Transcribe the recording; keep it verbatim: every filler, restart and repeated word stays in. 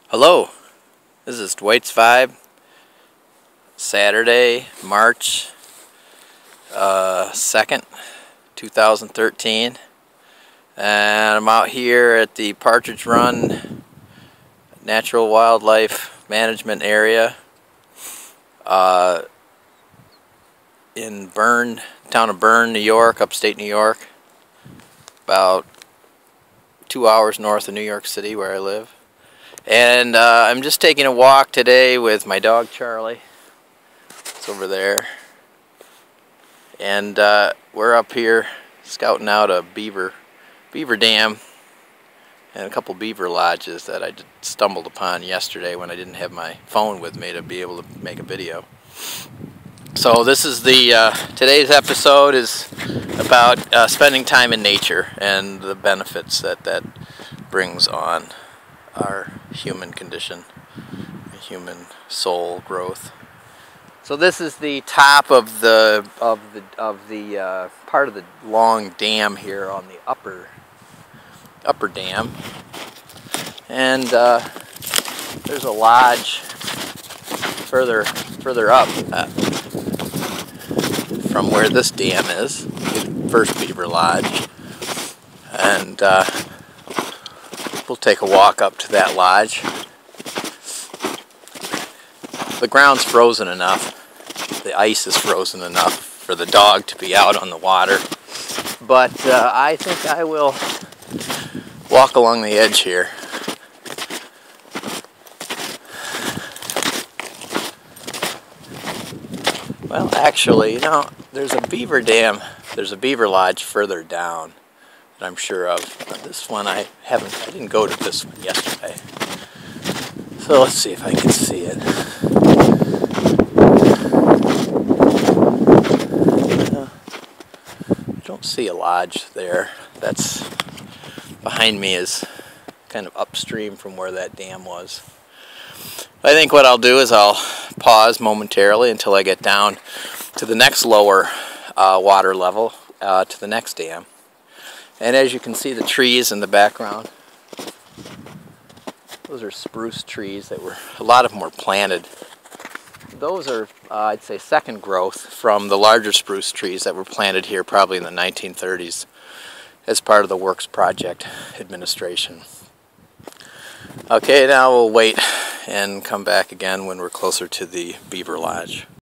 Hello, this is Dwight's Vibe, Saturday, March uh, second, two thousand thirteen, and I'm out here at the Partridge Run Natural Wildlife Management Area uh, in Berne, town of Berne, New York, upstate New York, about two hours north of New York City where I live. And uh, I'm just taking a walk today with my dog Charlie. It's over there. And uh, we're up here scouting out a beaver, beaver dam and a couple beaver lodges that I stumbled upon yesterday when I didn't have my phone with me to be able to make a video. So this is the, uh, today's episode is about uh, spending time in nature and the benefits that that brings on our human condition, human soul growth. So this is the top of the of the of the uh, part of the long dam here on the upper upper dam, and uh, there's a lodge further further up uh, from where this dam is, the first beaver lodge, and uh, we'll take a walk up to that lodge. The ground's frozen enough, the ice is frozen enough for the dog to be out on the water, but uh, I think I will walk along the edge here. Well, actually, you know, there's a beaver dam, there's a beaver lodge further down that I'm sure of. This one I haven't, I didn't go to this one yesterday. So let's see if I can see it. Uh, I don't see a lodge there. That's behind me is kind of upstream from where that dam was. I think what I'll do is I'll pause momentarily until I get down to the next lower uh, water level, uh, to the next dam. And as you can see, the trees in the background, those are spruce trees that were, a lot of them were planted. Those are, uh, I'd say, second growth from the larger spruce trees that were planted here probably in the nineteen thirties as part of the Works Project administration. Okay, now we'll wait and come back again when we're closer to the beaver lodge.